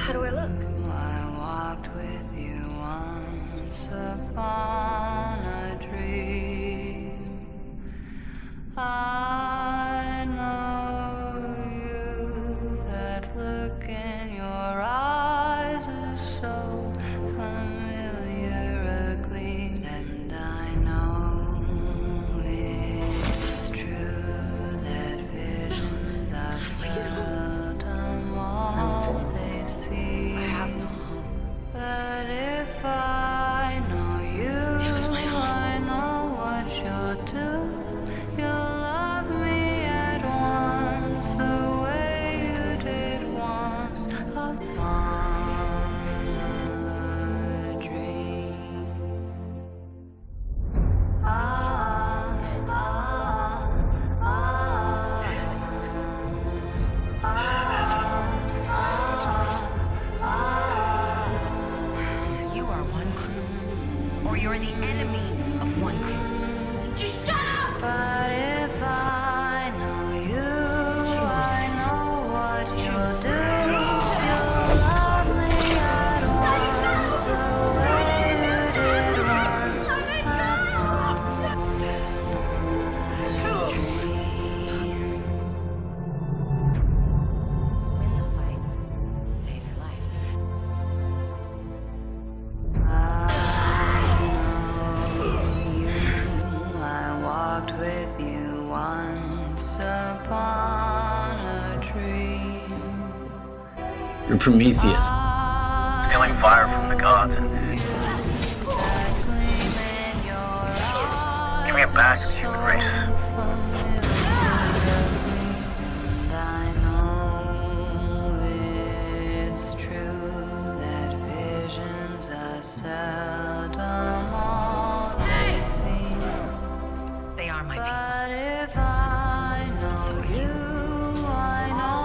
How do I look? I walked with you once upon a dream. I know you, that look in your eyes is so familiar a gleam, and I know it's true that visions are seldom all they see. I have no home. But if I know you, It was my home. I know what you'll do. You'll love me at once, the way you did once upon a dream. You are one crew, or you're the enemy of one crew. Just shut up! But if I know you, I know what you'll do. You'll love me at once, the way you did once Win the fights, save your life. I walked with you once upon a dream. You're Prometheus. Stealing fire from the gods. Give me a back of human race. I know it's true that visions are seldom all they seem. They are my people. But if I know So are you. you, I know